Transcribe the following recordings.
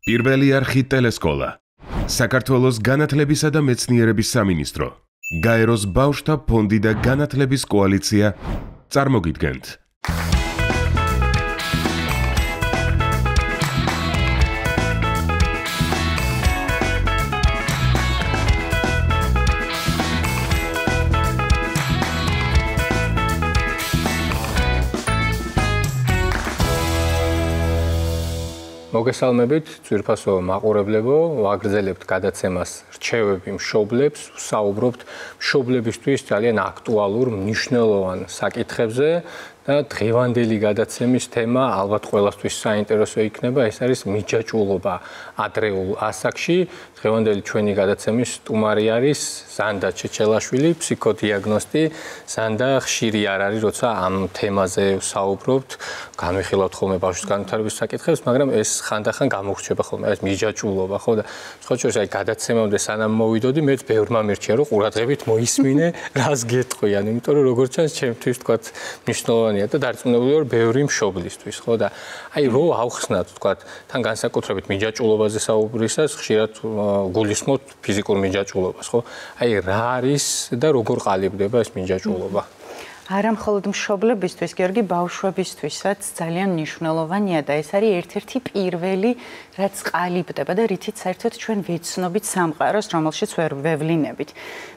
პირველი არხი ტელესკოლა. საქართველოს განათლებისა და მეცნიერების სამინისტრო. გაეროს ბავშვთა ფონდი და განათლების კოალიცია წარმოგიდგენთ. მოგესალმებით, ძვირფასო მაყურებლებო, ვაგრძელებთ გადაცემას რჩევები მშობლებს, ვსაუბრობთ მშობლებისთვის ძალიან აქტუალურ, მნიშვნელოვან საკითხებზე და დღევანდელი გადაცემის თემა ალბათ ყველასთვის საინტერესო იქნება, ეს არის მიჯაჭვულობა ადრეულ ასაკში. დღევანდელი ჩვენი გადაცემის სტუმარი არის ზანდა ჩეჩელაშვილი, ფსიქოდიაგნოსტი. ზანდა ხშირი არ არის, როცა ამ თემაზე ვსაუბრობთ, განვიხილავთ ხოლმე ბავშვის განვითარების საკითხებს, მაგრამ ეს ხანდახან გამოვრჩება ხოლმე, ეს მიჯაჭვულობა, ხო და სხვა შორის აი გადაცემამდე სანამ მოვიდოდი, მეც ბევრმა მირჩია, რომ ყურადღებით მოისმინე, რას გეტყვიან, იმიტომ რომ როგორც ჩანს, ჩემთვის თქვა მნიშვნელოვანია და დარწმუნებული ვარ ბევრი მშობლისთვის, ხო და აი რო ავხსნათ, თქვა თან განსაკუთრებით მიჯაჭვულობაზე საუბრისას, ხშირად გულისხმობთ ფიზიკურ მიჯაჭვულობას, ხო? აი რა არის და როგორ ყალიბდება ეს მიჯაჭვულობა? არა მხოლოდ მშობლებისთვის, გიორგი, ბავშვებისთვისაც ძალიან მნიშვნელოვანია და ეს არის ერთ-ერთი პირველი, რაც ყალიბდება და რითიც საერთოდ ჩვენ ვიცნობით სამყაროს, რომელშიც ვერ ვევლინებით.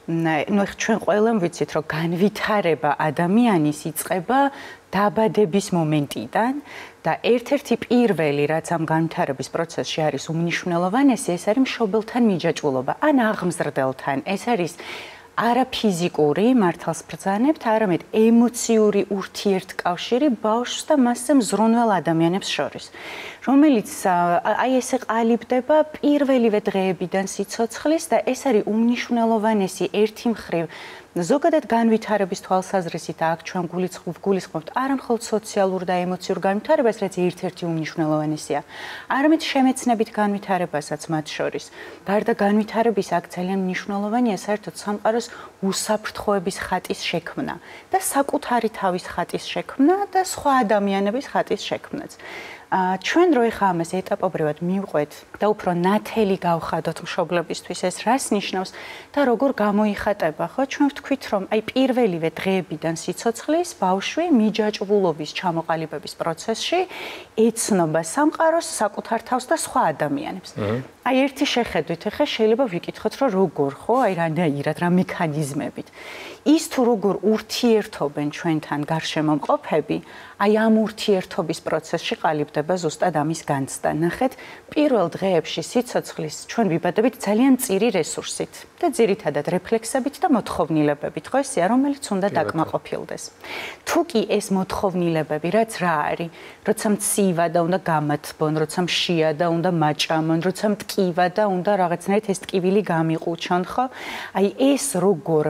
ნუ ჩვენ ყველამ ვიცით, რომ განვითარება ადამიანის იწყება დაბადების მომენტიდან და ერთ-ერთი პირველი, რაც ამ განვითარების პროცესში არის უმნიშვნელოვანესი, ეს არის მშობელთან მიჯაჭვულობა, ან აღმზრდელთან. ეს არის არა ფიზიკური მართალს ბრძანებთ, არამედ ემოციური ურთიერთკავშირი ბავშვს და მასზე მზრუნველ ადამიანებს შორის, რომელიც აი ესე ყალიბდება პირველივე დღეებიდან სიცოცხლის და ეს არის უმნიშვნელოვანესი ერთი მხრივ ზოგადად განვითარების თვალსაზრისით აქ ჩვენ გულისხმობთ არა მხოლოდ სოციალურ და ემოციურ განვითარებას, რაც ერთ-ერთი უმნიშვნელოვანესია, არამედ შემეცნებით განვითარებასაც მათ შორის. გარდა განვითარების აქ ძალიან მნიშვნელოვანია საერთოდ სამყაროს უსაფრთხოების ხატის შექმნა და საკუთარი თავის ხატის შექმნა და სხვა ადამიანების ხატის შექმნაც. ჩვენ რო ეხა ამას ეტაპობრივად მივყვეთ და უფრო ნათელი გავხადოთ მშობლებისთვის, ეს რას ნიშნავს და როგორ გამოიხატება, ხო? ჩვენ ვთქვით, რომ აი პირველივე დღეებიდან სიცოცხლის ბავშვი მიჯაჭვულობის ჩამოყალიბების პროცესში ეცნობა სამყაროს, საკუთარ თავს და სხვა ადამიანებს. აი ერთი შეხედვით ახლა შეიძლება ვიკითხოთ, რომ როგორ, ხო? აი რანაირად, რა მექანიზმებით. ის თუ როგორ ურთიერთობენ ჩვენთან გარშემო მყოფები, აი ამ ურთიერთობის პროცესში ყალიბდება ზუსტად ამის განცდა. ნახეთ, პირველ დღეებში სიცოცხლის ჩვენ ვიბადებით ძალიან მწირი რესურსით და ძირითადად რეფლექსებით და მოთხოვნილებებით, ხო ესეა, რომელიც უნდა დაკმაყოფილდეს. თუ კი ეს მოთხოვნილებები, რაც რა არის, როცა მცივა და უნდა გამათბონ, როცა მშია და უნდა მაჭამონ, როცა მტკივა და უნდა რაღაცნაირად ეს ტკივილი გამიყუჩონ, ხო? აი ეს როგორ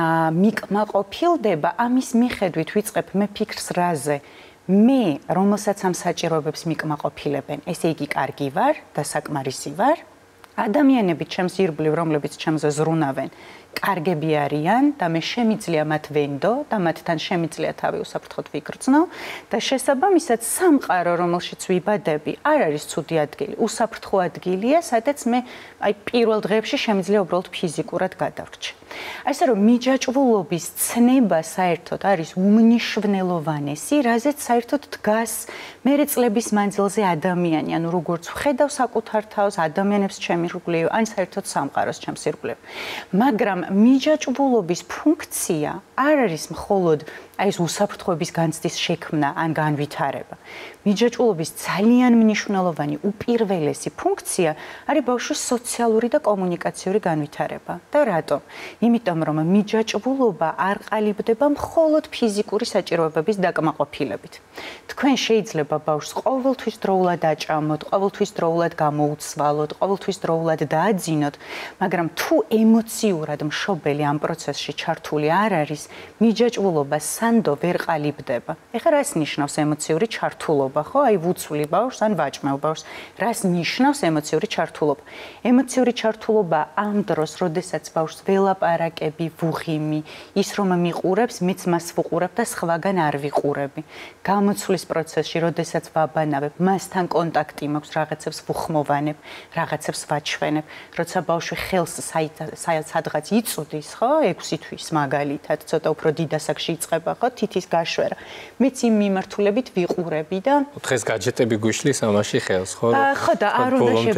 მიკმაყოფილდება, ამის მიხედვით ვიწყებ მე ფიქრს რაზე მე რომელსაც ამ საჭიროებებს მიკმაყოფილებენ, ესე იგი კარგი ვარ და საკმარისი ვარ, ადამიანები ჩემს ირგვლივ, რომლებიც ჩემზე ზრუნავენ, კარგები არიან და მე შემიძლია მათ ვენდო და მათთან შემიძლია თავი უსაფრთხოდ ვიგრძნო და შესაბამისად სამყარო, რომელშიც ვიბადები, არ არის ცუდი ადგილი, უსაფრთხო ადგილია, სადაც მე აი პირველ დღეებში შემიძლია უბრალოდ ფიზიკურად გადავრჩე. ასე რომ მიჯაჭვულობის ცნება საერთოდ არის უმნიშვნელოვანესი, რაზეც საერთოდ დგას მერე წლების მანძილზე ადამიანი, ანუ როგორც ვხედავ საკუთარ თავს, ადამიანებს ჩემ ირგვლივ, ან საერთოდ სამყაროს ჩემს ირგვლივ. მაგრამ მიჯაჭვულობის ფუნქცია არ არის მხოლოდ აი ეს უსაფრთხოების განცდის შექმნა ან განვითარება. მიჯაჭვულობის ძალიან მნიშვნელოვანი უპირველესი ფუნქცია არის ბავშვის სოციალური და კომუნიკაციური განვითარება. და რატომ? იმიტომ რომ მიჯაჭვულობა არ ყალიბდება მხოლოდ ფიზიკური საჭიროებების დაკმაყოფილებით. თქვენ შეიძლება ბავშვს ყოველთვის დროულად აჭამოთ, ყოველთვის დროულად გამოუცვალოთ, ყოველთვის დროულად დააძინოთ, მაგრამ თუ ემოციურად მშობელი ამ პროცესში ჩართული არ არის, მიჯაჭვულობა სანდო ვერ ყალიბდება. ეხლა რას ნიშნავს ემოციური ჩართულობა, ხო? აი ვუცვლი ბავშვს ან ვაჭმელ ბავშვს. რას ნიშნავს ემოციური ჩართულობა? ემოციური ჩართულობა ამ დროს, როდესაც ბავშვს ველაპარაკები, ვუღიმი, ის რომ მიყურებს, მეც მას ვუყურებ და სხვაგან არ ვიყურები. გამოცვლის პროცესში, როდესაც ვაბანავებ, მასთან კონტაქტი მაქვს, რაღაცებს ვუხმოვანებ, რაღაცებს ვაჩვენებ. როცა ბავშვი ხელს სადღაც იწუდის, ხო, 6 თვის მაგალითად, ცოტა უფრო დიდ ასაკში იწყება, ხო, თითის გაშვერა. მეც იმ მიმართულებით ვიყურები და დღეს გაჯეტები გვიშლის ამაში ხელს, ხო? ხო და არ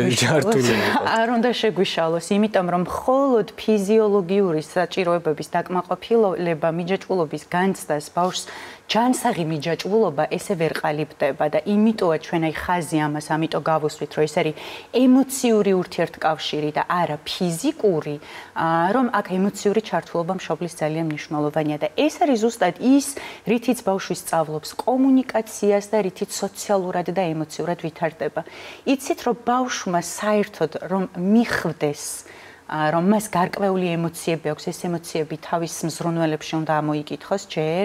უნდა შეგვიშალოს, იმიტომ რომ მხოლოდ ფიზიოლოგიური საჭიროებების დაკმაყოფილება მიჯაჭვულობის განცდას ბავშვს ჯანსაღი მიჯაჭვულობა ესე ვერ ყალიბდება და იმიტოა ჩვენ აი ხაზი ამას ამიტომ გავუსვით რომ ეს არის ემოციური ურთიერთკავშირი და არა ფიზიკური რომ აქ ემოციური ჩართულობა მშობლის ძალიან მნიშვნელოვანია და ეს არის ზუსტად ის რითიც ბავშვი სწავლობს კომუნიკაციას და რითიც სოციალურად და ემოციურად ვითარდება. იცით რომ ბავშვმა საერთოდ რომ მიხვდეს რომ მას გარკვეული ემოციები აქვს, ეს ემოციები თავის მზრუნველებში უნდა ამოიკითხოს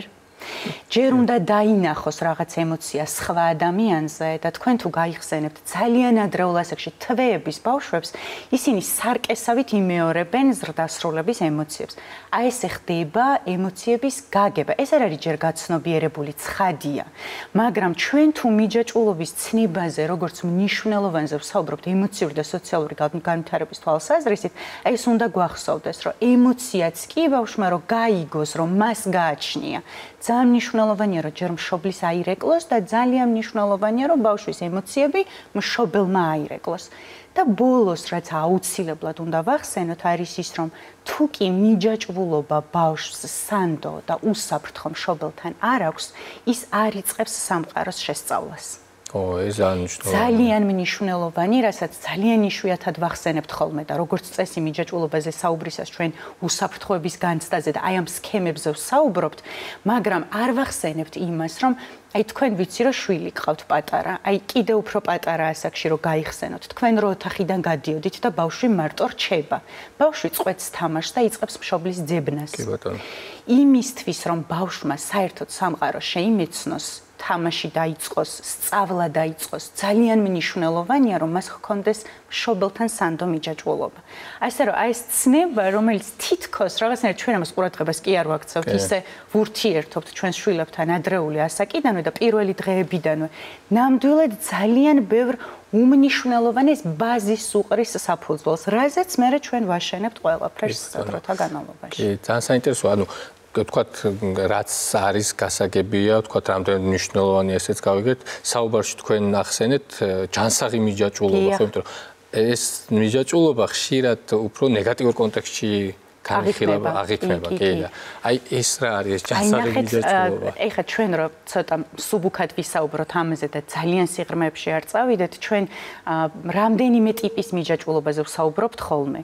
ჯერ უნდა დაინახოს რაღაც ემოცია სხვა ადამიანზე და თქვენ თუ გაიხსენებთ ძალიან ადრეულ ასაკში თვეების ბავშვებს, ისინი სარკესავით იმეორებენ ზრდასრულების ემოციებს. აი ესე ხდება ემოციების გაგება. ეს არ არის ჯერ გაცნობიერებული ცხადია, მაგრამ ჩვენ თუ მიჯაჭვულობის ცნებაზე, როგორც მნიშვნელოვანზე ვსაუბრობთ ემოციური და სოციალური განვითარების თვალსაზრისით, აი ეს უნდა გვახსოვდეს, რომ ემოციაც კი ბავშვმა რომ გაიგოს, რომ მას გააჩნია. ძალიან მნიშვნელოვანია რომ ჯერ მშობლის აირეკლოს და ძალიან მნიშვნელოვანია რომ ბავშვის ემოციები მშობელმა აირეკლოს. და ბოლოს რაც აუცილებლად უნდა ვახსენოთ არის ის რომ თუ კი მიჯაჭვულობა ბავშვს სანდო და უსაფრთხო მშობელთან არ აქვს, ის არ იწყებს სამყაროს შესწავლას. ეს ძალიან მნიშვნელოვანი, რასაც ძალიან იშვიათად ვახსენებთ ხოლმე და როგორც წესი მიჯაჭვულობაზე საუბრისას ჩვენ უსაფრთხოების განცდაზე და აი ამ სქემებზე ვსაუბრობთ, მაგრამ არ ვახსენებთ იმას, რომ აი თქვენ ვიცი რომ შვილი გყავთ პატარა, აი კიდევ უფრო პატარა ასაკში რომ გაიხსენოთ, თქვენ რო ოთახიდან გადიოდით და ბავშვი მარტო რჩება. ბავშვი წვეთს თამაშს და იწყებს მშობლის ძებნას. კი ბატონო. იმისთვის რომ ბავშვმა საერთოდ სამყარო შეიმეცნოს, თამაში დაიწყოს, სწავლა დაიწყოს, ძალიან მნიშვნელოვანია რომ მას ჰქონდეს მშობელთან სანდო მიჯაჭვულობა. ასე რომ აი ეს ცნება, რომელიც თითქოს რაღაცნაირად ჩვენ ამას ყურადღებას კი არ ვაქცევთ, ისე ვურთიერთობთ ჩვენს შვილებთან ადრეული ასაკიდანვე და პირველი დღეებიდანვე, ნამდვილად ძალიან ბევრ უმნიშვნელოვანეს ბაზის უყრის საფუძველს, რაზეც მე ჩვენ ვაშენებთ ყველაფერს დროთა განმავლობაში. კი, ძალიან საინტერესოა, ანუ თქვათ რაც არის გასაგებია, თქვათ რამდენი მნიშვნელოვანია ესეც გავიგეთ, საუბარში თქვენ ახსენეთ ჯანსაღი მიჯაჭვულობა, ხო, იმიტომ რომ ეს მიჯაჭვულობა ხშირად უფრო ნეგატიურ კონტექსტში განხილება აღიქმება, კი და აი ეს რა არის ეს ჯანსაღი მიჯაჭვულობა? ეხლა ჩვენ რო ცოტა სუბუქად ვისაუბროთ ამაზე და ძალიან სიღრმეებში არ წავიდეთ, ჩვენ რამდენიმე ტიპის მიჯაჭვულობაზე ვსაუბრობთ ხოლმე.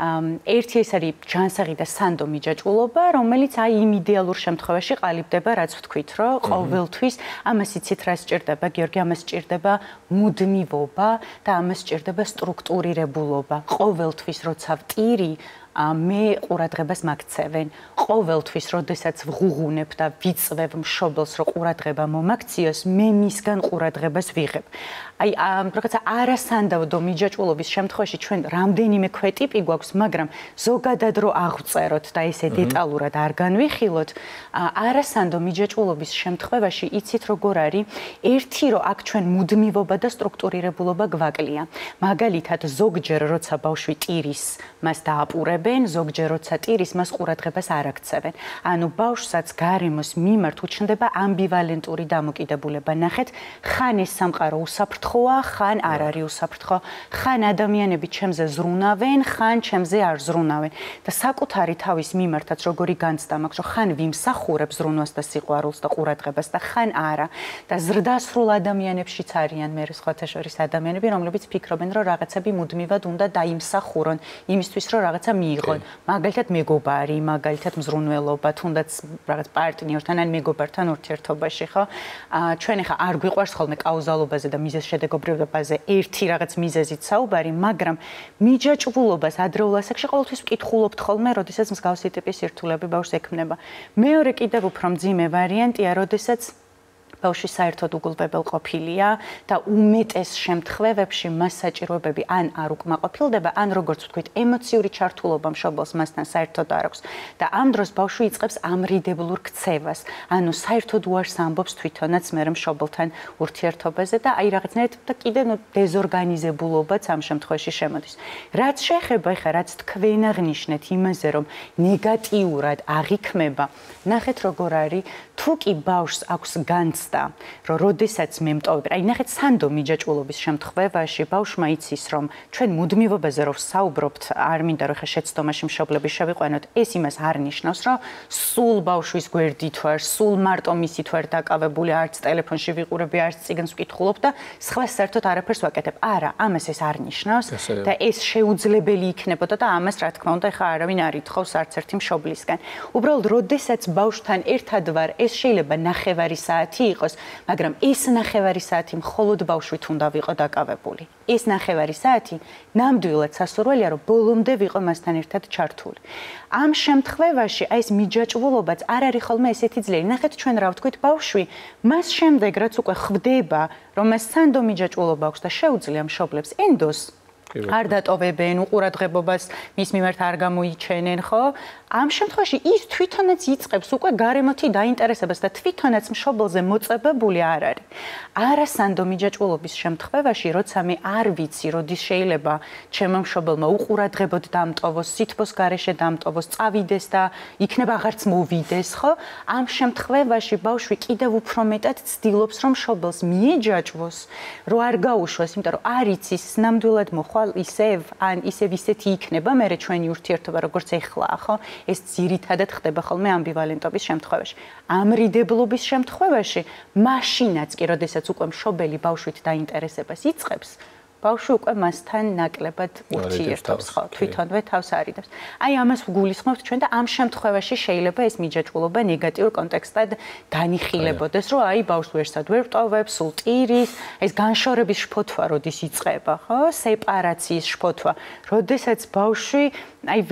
ერთი ეს არის ჯანსაღი და სანდო მიჯაჭვულობა, რომელიც აი იმ იდეალურ შემთხვევაში ყალიბდება, რაც ვთქვით, რომ ყოველთვის ამას იცით რა სჭირდება, გიორგი, ამას სჭირდება მუდმივობა და ამას სჭირდება სტრუქტურირებულობა. ყოველთვის როცა ვტირი მე ყურადღებას მაგცევენ. ყოველთვის, როდესაც ვღუღუნებ და ვიწვევ მშობელს, რომ ყურადღება მომაქციოს, მე მისგან ყურადღებას ვიღებ. აი, რაღაცა არასანდავდო მიჯაჭვულობის შემთხვევაში ჩვენ რამდენიმე ქვეტიპი გვაქვს, მაგრამ ზოგადად რო აღვწეროთ და ესე დეტალურად არ განვიხილოთ, არასანდო მიჯაჭვულობის შემთხვევაში იცით როგორ არის? ერთი რომ აქ ჩვენ მუდმივობა და სტრუქტურირებულობა გვაკლია. მაგალითად, ზოგჯერ როცა ბავშვი ტირის, მას დააპურებენ, ზოგჯერ როცა ტირის, მას ყურადღებას არ აქცევენ. ანუ ბავშვსაც გარემოს მიმართ უჩნდება ამბივალენტური დამოკიდებულება. ნახეთ, ხან ეს სამყარო უსაფრთხოა, ხან არ არის უსაფრთხო, ხან ადამიანები ჩემზე ზრუნავენ, ხან ჩემზე არ ზრუნავენ. და საკუთარი თავის მიმართაც როგორი განცდა მაქვს, რომ ხან ვიმსახურებ ზრუნვას და სიყვარულს და ყურადღებას და ხან არა. და ზრდასრულ ადამიანებშიც არიან მე სხვათა შორის ადამიანები, რომლებიც ფიქრობენ, რომ რაღაცები მუდმივად უნდა დაიმსახურონ, იმისთვის რომ რაღაცა მიიღონ. მაგალითად მეგობარი, მაგალითად მზრუნველობა, თუნდაც რაღაც პარტნიორთან ან მეგობართან ურთიერთობაში, ხო? ჩვენ ახლა არ გვიყვარს ხოლმე კაუზალობაზე და მიზეზ შემოქმედებაზე ერთი რაღაც მიზეზით საუბარი, მაგრამ მიჯაჭვულობას ადრეულ ასაკში ყოველთვის ვკითხულობთ ხოლმე, როდესაც მსგავსი ტიპის სირთულეები ბავშვს ექმნება. მეორე კიდევ უფრო მძიმე ვარიანტია, როდესაც ბავშვი საერთოდ უგულვებელ ყოფილია და უმეტეს შემთხვევებში მას საჭიროებები ან არ უკმაყოფილდება, ან როგორც ვთქვით, ემოციური ჩართულობა მშობელს მასთან საერთოდ არ აქვს და ამ დროს ბავშვი იწყებს ამრიდებლურ ქცევას. ანუ საერთოდ უარს ამბობს თვითონაც მერე მშობელთან ურთიერთობაზე და აი რაღაცნაირად და კიდე დეზორგანიზებულობაც ამ შემთხვევაში შემოდის. რაც შეეხება ეხლა რაც თქვენ აღნიშნეთ იმაზე, რომ ნეგატიურად აღიქმება, ნახეთ როგორ არის, თუ კი ბავშვს აქვს განცდა, რომ როდესაც მე მტოვებ, აი ნახეთ სანდო მიჯაჭვულობის შემთხვევაში ბავშვმა იცის, რომ ჩვენ მუდმივობაზე რომ საუბრობთ, არ მინდა რომ ხა შეცდომაში მშობლები შევიყვანოთ, ეს იმას არ ნიშნავს, რომ სულ ბავშვის გვერდით ვარ, სულ მარტო მისით ვარ დაკავებული, არც ტელეფონში ვიყურები, არც წიგნს ვკითხულობ და სხვა საერთოდ არაფერს ვაკეთებ. არა, ამას ეს არ ნიშნავს და ეს შეუძლებელი იქნებოდა და ამას რა თქმა უნდა ხა არავინ არ ითხოვს არც ერთი მშობლისგან. უბრალოდ როდესაც ბავშვთან ერთად ვარ, ეს შეიძლება ნახევარი საათი იყოს, მაგრამ ეს ნახევარი საათი მხოლოდ ბავშვით უნდა ვიყო დაკავებული. ეს ნახევარი საათი ნამდვილად სასურველია, რომ ბოლომდე ვიყო მასთან ერთად ჩართული. ამ შემთხვევაში აი ეს მიჯაჭვულობაც არ არის ხოლმე ესეთი ძლიერი. ნახეთ ჩვენ რა ვთქვით, ბავშვი მას შემდეგ რაც უკვე ხვდება, რომ მას სანდო მიჯაჭვულობა აქვს და შეუძლია მშობლებს ენდოს არ დატოვებენ, უყურადღებობას მის მიმართ არ გამოიჩენენ, ხო? ამ შემთხვევაში ის თვითონაც იწყებს უკვე გარემოთი დაინტერესებას და თვითონაც მშობელზე მოწებებული არ არის. არასანდო მიჯაჭვულობის შემთხვევაში, როცა მე არ ვიცი, როდის შეიძლება ჩემო მშობელმა უყურადღებოდ დამტოვოს, სითბოს გარეშე დამტოვოს, წავიდეს და იქნება აღარც მოვიდეს, ხო? ამ შემთხვევაში ბავშვი კიდევ უფრო მეტად ცდილობს, რომ მშობელს მიეჯაჭვოს, რომ არ გაუშვას, იმიტომ რომ არ იცის ნამდვილად მოხვალ ისევ ისეთი იქნება მერე ჩვენი ურთიერთობა როგორც ეხლაა, ხო? ეს ძირითადად ხდება ხოლმე ამბივალენტობის შემთხვევაში. ამრიდებლობის შემთხვევაში, მაშინაც კი, როდესაც უკვე მშობელი ბავშვით დაინტერესებას იწყებს, ბავშვი უკვე მასთან ნაკლებად ურთიერთობს, ხო, თვითონვე თავს არიდებს. აი ამას ვგულისხმობთ ჩვენ და ამ შემთხვევაში შეიძლება ეს მიჯაჭვულობა ნეგატიურ კონტექსტად განიხილებოდეს, რომ აი ბავშვს ვერსად ვერ ვტოვებს, სულ ტირის, ეს განშორების შფოთვა როდის იწყება, ხო? სეპარაციის შფოთვა. როდესაც ბავშვი აი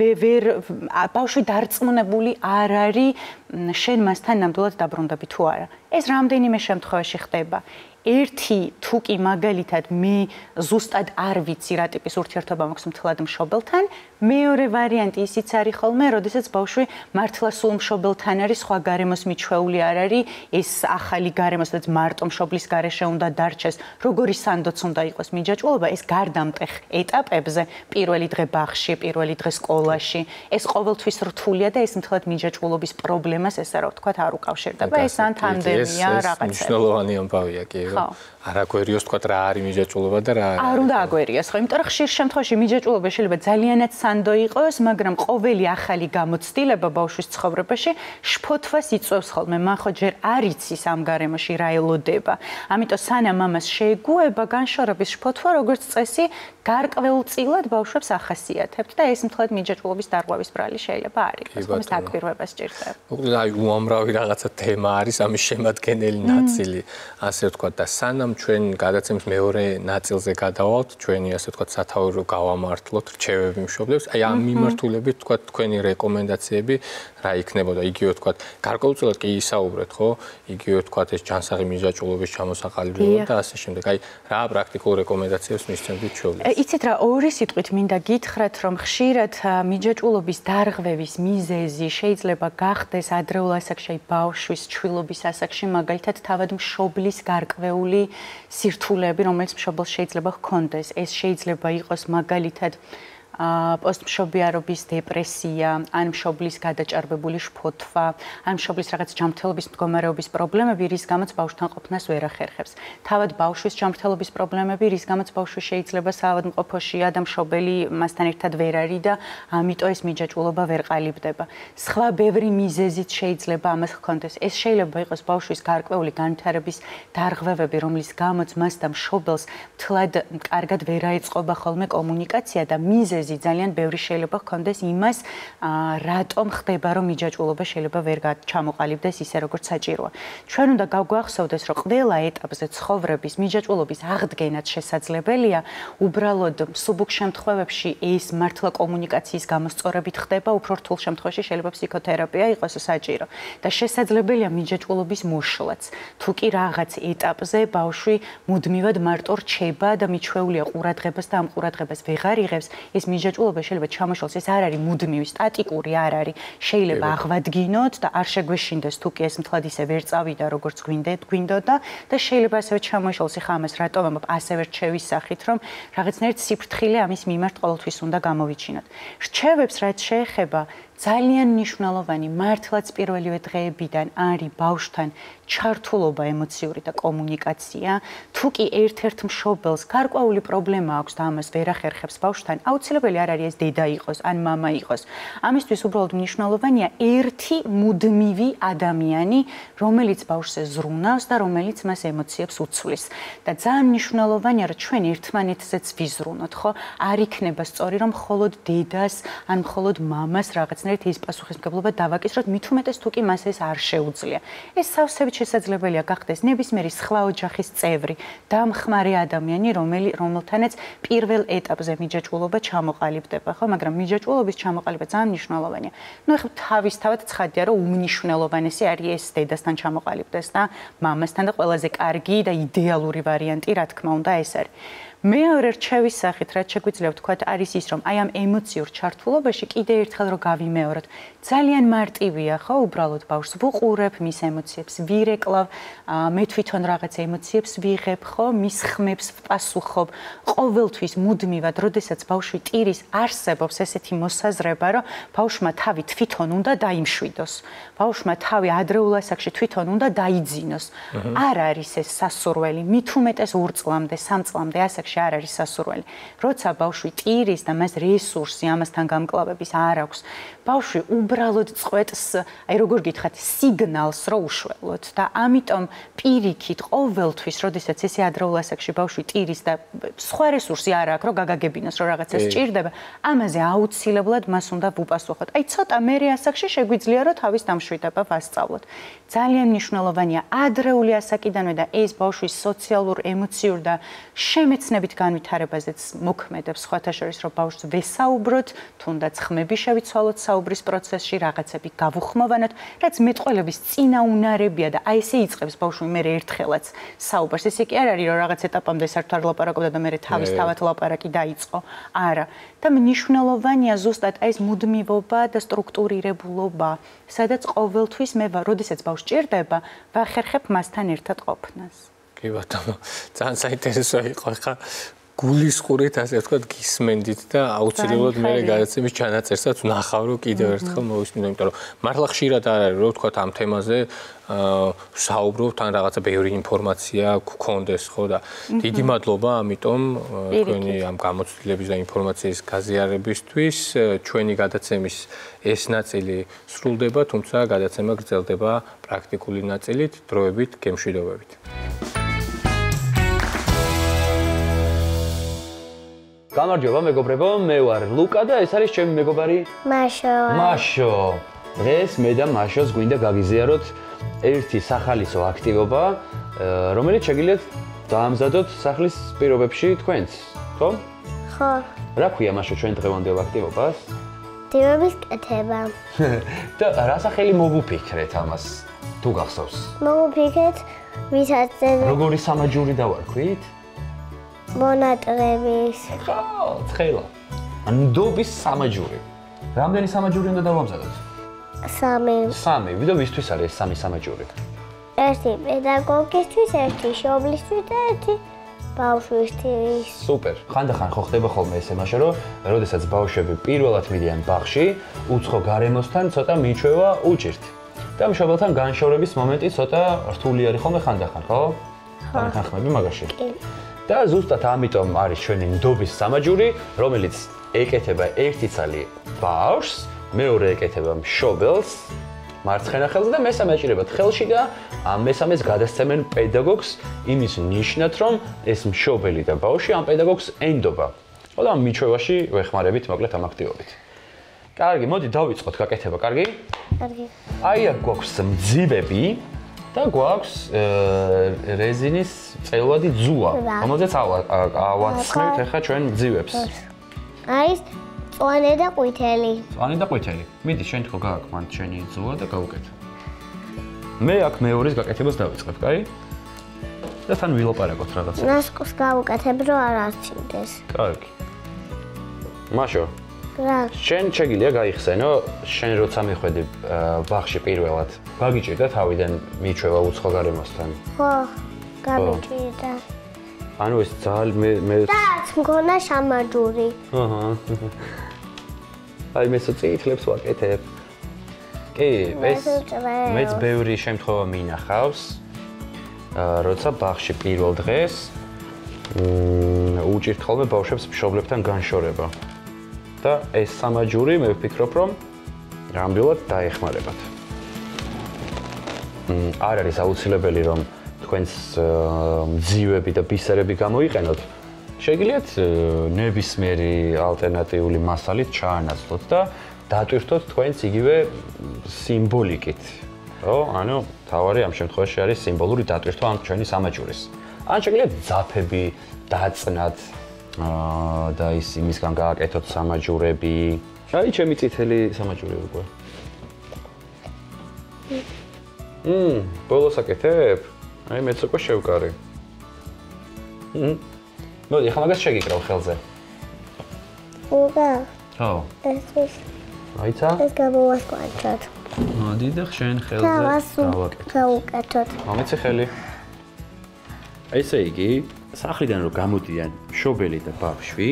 ბავშვი დარწმუნებული არ არის შენ მასთან ნამდვილად დაბრუნდები თუ არა. ეს რამდენიმე შემთხვევაში ხდება. ერთი თუ კი მაგალითად მე ზუსტად არ ვიცი რა ტიპის ურთიერთობა მაქვს მთლად მშობელთან, მეორე ვარიანტი ისიც არის ხოლმე, როდესაც ბავშვი მართლა სულ მშობელთან არის, სხვა გარემოს მიჩვეული არ არის, ეს ახალი გარემო, სადაც მარტო მშობლის გარეშე უნდა დარჩეს, როგორი სანდოც უნდა იყოს მიჯაჭვულობა, ეს გარდამტეხ ეტაპებზე, პირველი დღე ბაღში, პირველი დღე სკოლაში, ეს ყოველთვის რთულია და ეს მთლად მიჯაჭვულობის პრობლემას ესა რა ვთქვათ არ უკავშირდება, ეს ან თანდემია რაღაცა. ეს მნიშვნელოვანი ამბავია კი. არ აგვერიოს თქვა რა არის მიჯაჭვულობა და რა არ უნდა აგვერიოს, ხო, იმიტომ რომ ხშირ შემთხვევაში მიჯაჭვულობა შეიძლება ძალიანაც სანდო იყოს, მაგრამ ყოველი ახალი გამოცდილება ბავშვის ცხოვრებაში შფოთვას იწვევს ხოლმე. მან ხო ჯერ არ იცის ამ გარემოში რა ელოდება. ამიტომ სანამ ამას შეეგუება, განშორების შფოთვა როგორც წესი გარკვეულწილად ბავშვებს ახასიათებთ და ეს მთლად მიჯაჭვულობის დარღვევის ბრალი შეიძლება არ იყოს. ეს დაკვირვება სჭირდება. მოკლედ აი უამრავი რაღაცა თემა არის ამის შემადგენელი ნაწილი, ასე ვთქვათ და სანამ ჩვენ გადაცემის მეორე ნაწილზე გადავალთ, ჩვენი ასე ვთქვათ სათაურო გავამართლოთ რჩევები მშობლებს, აი ამ მიმართულებით ვთქვათ თქვენი რეკომენდაციები რა იქნებოდა, იგივე ვთქვათ, გარკვეულწილად კი ისაუბრეთ, ხო? იგივე ვთქვათ ეს ჯანსაღი მიჯაჭვულობის ჩამოსაყალიბება და ასე შემდეგ. აი რა პრაქტიკულ რეკომენდაციებს მისცემთ მშობლებს? იცით რა, ორი სიტყვით მინდა გითხრათ, რომ ხშირად მიჯაჭვულობის დარღვევის მიზეზი შეიძლება გახდეს ადრეულ ასაკში, ბავშვის ჩვილობის ასაკში, მაგალითად თავად მშობლის გარკვეული სირთულეები, რომელიც მშობელს შეიძლება ჰქონდეს. ეს შეიძლება იყოს მაგალითად პოსტმშობიარობის დეპრესია, ან მშობლის გადაჭარბებული შფოთვა, ან მშობლის რაღაც ჯანმრთელობის მდგომარეობის პრობლემები, რის გამოც ბავშვთან ყოფნას ვერ ახერხებს. თავად ბავშვის ჯანმრთელობის პრობლემები, რის გამოც ბავშვი შეიძლება საავადმყოფოშია და მშობელი მასთან ერთად ვერ არის და ამიტომ ეს მიჯაჭვულობა ვერ ყალიბდება. სხვა ბევრი მიზეზით შეიძლება ამას ჰქონდეს. ეს შეიძლება იყოს ბავშვის გარკვეული განვითარების დარღვევები, რომლის გამოც მას და მშობელს მთლად კარგად ვერ აეწყობა ხოლმე კომუნიკაცია და მიზეზი ჰიპოთეზი ძალიან ბევრი შეიძლება ჰქონდეს იმას, რატომ ხდება, რომ მიჯაჭვულობა შეიძლება ვერ ჩამოყალიბდეს ისე, როგორც საჭიროა. ჩვენ უნდა გაგვახსოვდეს, რომ ყველა ეტაპზე ცხოვრების მიჯაჭვულობის აღდგენაც შესაძლებელია, უბრალოდ მსუბუქ შემთხვევებში ეს მართლა კომუნიკაციის გამოსწორებით ხდება, უფრო რთულ შემთხვევაში შეიძლება ფსიქოთერაპია იყოს საჭირო და შესაძლებელია მიჯაჭვულობის მოშლაც. თუ კი რაღაც ეტაპზე ბავშვი მუდმივად მარტო რჩება და მიჩვეულია ყურადღებას და ამ ყურადღებას ვეღარ იღებს, ეს მიჯაჭვულობა შეიძლება ჩამოშალოს, ეს არ არის მუდმივი, სტატიკური არ არის. შეიძლება აღვადგინოთ და არ შეგვეშინდეს თუ კი ეს მთლად ისე ვერ წავიდა, როგორც გვინდოდა და შეიძლება ასევე ჩამოშალოს. ეხლა ამას რატომ ვამბობ, ასევე რჩევის სახით, რომ რაღაცნაირად სიფრთხილე ამის მიმართ ყოველთვის უნდა გამოვიჩინოთ. რჩევებს რაც შეეხება ძალიან მნიშვნელოვანი მართლაც პირველივე დღეებიდან არის ბავშვთან ჩართულობა ემოციური და კომუნიკაცია. თუ კი ერთ-ერთ მშობელს გარკვეული პრობლემა აქვს და ამას ვერ ახერხებს ბავშვთან, აუცილებელი არ არის ეს დედა იყოს ან მამა იყოს. ამისთვის უბრალოდ მნიშვნელოვანია ერთი მუდმივი ადამიანი, რომელიც ბავშვზე ზრუნავს და რომელიც მას ემოციებს უცვლის. და ძალიან მნიშვნელოვანია, რომ ჩვენ ერთმანეთზეც ვიზრუნოთ, ხო? არ იქნება სწორი, რომ მხოლოდ დედას ან მხოლოდ მამას რაღაცნაირად ეს პასუხისმგებლობა დავაკისროთ, მით უმეტეს თუ კი მას ეს არ შეუძლია. ეს სავსებით შესაძლებელია გახდეს ნებისმიერი სხვა ოჯახის წევრი, დამხმარე ადამიანი, რომელთანაც პირველ ეტაპზე მიჯაჭვულობა ჩამოყალიბდება, ხო? მაგრამ მიჯაჭვულობის ჩამოყალიბება ძალიან მნიშვნელოვანია. ნუ ეხლა თავისთავად ცხადია, რომ უმნიშვნელოვანესი არის ეს დედასთან ჩამოყალიბდეს და მამასთან და ყველაზე კარგი და იდეალური ვარიანტი, რა თქმა უნდა, ეს არის. მეორე რჩევის სახით, რაც შეგვიძლია ვთქვათ, არის ის, რომ აი ამ ემოციურ ჩართულობაში კიდე ერთხელ რო გავიმეოროთ, ძალიან მარტივია, ხო, უბრალოდ ბავშვს ვუყურებ, მის ემოციებს ვირეკლავ, მე თვითონ რაღაც ემოციებს ვიღებ, ხო, მის ხმებს ვპასუხობ. ყოველთვის მუდმივად, როდესაც ბავშვი ტირის, არსებობს ესეთი მოსაზრება, რომ ბავშვმა თავი თვითონ უნდა დაიმშვიდოს. ბავშვმა თავი ადრეულ ასაკში თვითონ უნდა დაიძინოს. არ არის ეს სასურველი, მით უმეტეს ურწლამდე, 3 წლამდე ასაკში არ არის სასურველი. როცა ბავშვი ტირის და მას რესურსი ამასთან გამკლავების არ აქვს, ბავშვი უბრალოდ წყვეტს, აი როგორ გითხრათ, სიგნალს რო უშველოთ და ამიტომ პირიქით ყოველთვის, როდესაც ესე ადრეულ ასაკში ბავშვი ტირის და სხვა რესურსი არ აქვს, რომ გაგაგებინოს, რომ რაღაცა სჭირდება, ამაზე აუცილებლად მას უნდა ვუპასუხოთ. აი ცოტა მერე ასაკში შეგვიძლია რომ თავის დამშვიდება ვასწავლოთ. ძალიან მნიშვნელოვანია ადრეული ასაკიდანვე და ეს ბავშვის სოციალურ, ემოციურ და შემეცნებით განვითარებაზეც მოქმედებს, სხვათა შორის რომ ბავშვს ვესაუბროთ, თუნდაც ხმები შევიცვალოთ საუბრის პროცესში, რაღაცები გავუხმოვანოთ, რაც მეტყველების წინაუნარებია და აი ესე იწყებს ბავშვი მე ერთხელაც საუბარს. ესე კი არ არის რომ რაღაც ეტაპამდე საერთოდ არ ლაპარაკობდა და მე თავისთავად ლაპარაკი დაიწყო. არა. და მნიშვნელოვანია ზუსტად აი ეს მუდმივობა და სტრუქტურირებულობა, სადაც ყოველთვის მე როდესაც ბავშვი ჭირდება, ვახერხებ მასთან ერთად ყოფნას. კი ბატონო, ძალიან საინტერესო იყო ხა გულისხმობით ასე ვთქვათ გისმენდით და აუცილებლად მე გადაცემის ჩანაწერსაც ვნახავ რომ კიდევ ერთხელ მოვისმინო, იმიტომ რომ მართლა ხშირად არ არის რომ ვთქვათ ამ თემაზე საუბრობთ ან რაღაცა ბევრი ინფორმაცია გქონდეს, ხო და დიდი მადლობა ამიტომ თქვენი ამ გამოცდილების და ინფორმაციის გაზიარებისთვის. ჩვენი გადაცემის ეს ნაწილი სრულდება, თუმცა გადაცემა გრძელდება პრაქტიკული ნაწილით, დროებით, გემშვიდობებით. გამარჯობა მეგობრებო, მე ვარ ლუკა და ეს არის ჩემი მეგობარი მაშო. მაშო. დღეს მე და მაშოს გვინდა გაგიზიაროთ ერთი სახალისო აქტივობა, რომელიც შეგიძლიათ დაამზადოთ სახლის პირობებში თქვენც, ხო? ხო. რა ქვია მაშო ჩვენ დღევანდელ აქტივობას? დივების კეთება. და რა სახელი მოვუფიქრეთ ამას? თუ გახსოვს? მოვუფიქრეთ, ვისაც როგორი სამაჯური დავარქვით? მონატრების. ხო, ცხელა. ნდობის სამაჯური. რამდენი სამაჯური უნდა დავამზადოთ? 3. 3. და ვისთვის არის ეს 3 სამაჯური? ერთი პედაგოგისთვის, ერთი შობლისთვის და ერთი ბავშვისთვის. სუპერ. ხანდახან ხო ხდება ხოლმე ესე მაშა რომ როდესაც ბავშვები პირველად მიდიან ბაღში, უცხო გარემოსთან ცოტა მიჩვევა უჭირთ. და მშობელთან განშორების მომენტი ცოტა რთული არის ხოლმე ხანდახან, ხო? თანხმები მაგაში. კი. და ზუსტად ამიტომ არის ჩვენი ნდობის სამაჯური, რომელიც ეკეთება ერთი ცალი ბავშვს, მეორე ეკეთება მშობელს მარცხენა ხელზე და მესამე ეჭირებათ ხელში და ამ მესამეს გადასცემენ პედაგოგს იმის ნიშნად, რომ ეს მშობელი და ბავშვი ამ პედაგოგს ენდობა. ხო და მიჩვევაში ვეხმარებით მოკლედ ამ აქტივობით. კარგი, მოდი დავიწყოთ გაკეთება, კარგი? კარგი. აი აქ გვაქვს მძივები და გვაქვს რეზინის წელვადი ძუა, რომელზეც ავაცნებთ ახლა ჩვენ მძივებს. არის წვანე და ყვითელი. წვანი და ყვითელი. მიდი, შენ თქო გააკ მან შენი ძუა და გავუკეთე. მე აქ მეორის გაკეთებას დავიწყებ, კაი? და თან ვილაპარაკოთ რაღაცა. ნასკოს გავუკეთებ, რომ არ არჩინდეს. კარგი. მაშო, რა? შენ შეგიძლია გაიხსენო, შენ როცა მიხვედი ბაღში პირველად, გაგიჭირდა თავიდან მიჩვევა უცხო გარემოსთან. ხო, გამიჭირდა. ანუ ეს ძალიან მე დაც მქონა შამაჯური. აჰა. აი მე სოციალებს ვაკეთებ. კი, ეს მეც ბევრი შემთხვევა მინახავს. როცა ბაღში პირველ დღეს უჭირთ ხოლმე ბავშვებს მშობლებთან განშორება. და ეს სამაჯური მე ვფიქრობ, რომ ნამდვილად დაეხმარებათ. არ არის აუცილებელი, რომ თქვენს მძივები და ბისერები გამოიყენოთ. შეგიძლიათ ნებისმიერი ალტერნატიული მასალით ჩაანაცვლოთ და დატვირთოთ თქვენს იგივე სიმბოლიკით. ხო? ანუ თავარი ამ შემთხვევაში არის სიმბოლური დატვირთვა ამ ჩვენი სამაჯურის. ან შეგიძლიათ ძაფები დაწნათ და იმისგან გააკეთოთ სამაჯურები. აი ჩემი წითელი სამაჯური უკვე. ბოლოს აკეთებ? აი მეც უკვე შევკარი. მოდი, ახლა მაგას შეგიკრავ ხელზე. უგა. ხო. ეს აიცა? ეს გამოვასკვანჩოთ. მოდი და შენ ხელზე გავაკეთე. გავუკეთოთ. მომეცი ხელი. ესე იგი, სახლიდან რომ გამოდიან მშობელი და ბავშვი,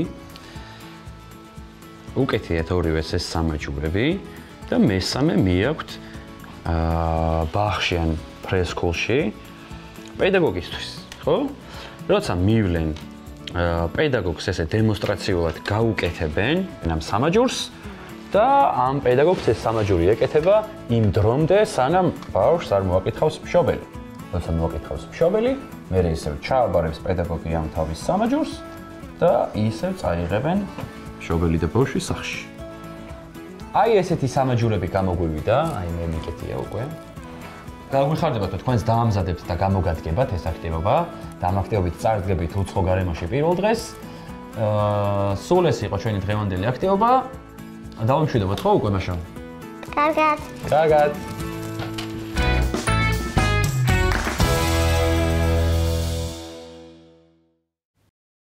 უკეთიათ ორივეს ეს სამაჯურები და მესამე მიაქვთ ბაღში ან ფრესკულში პედაგოგისთვის, ხო? როცა მივლენ პედაგოგს ესე დემონსტრაციულად გაუკეთებენ ამ სამაჯურს და ამ პედაგოგს ეს სამაჯური ეკეთება იმ დრომდე, სანამ ბავშვს არ მოაკითხავს მშობელი. როცა მოაკითხავს მშობელი, მერე ისევ ჩააბარებს პედაგოგი ამ თავის სამაჯურს და ისევ წაიღებენ მშობელი და ბავშვი სახლში. აი ესეთი სამაჯურები გამოგვივიდა, აი მე მიკეთია უკვე. გაგვიხარდებათ, რომ თქვენს დაამზადებთ და გამოგადგებათ ეს აქტივობა და ამ აქტივობით წარდგებით უცხო გარემოში პირველ დღეს. სულ ეს იყო ჩვენი დღევანდელი აქტივობა. დავამშვიდობოთ ხო უკვე მაშინ? კარგად. კარგად.